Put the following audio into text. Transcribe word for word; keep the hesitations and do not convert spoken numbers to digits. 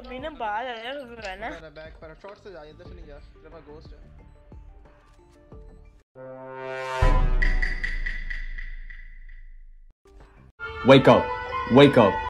मैंने बाहर आया है ना मेरा बैक पर शॉट से जा इधर से नहीं जा तेरे पास घोस्ट है Wake up. Wake up.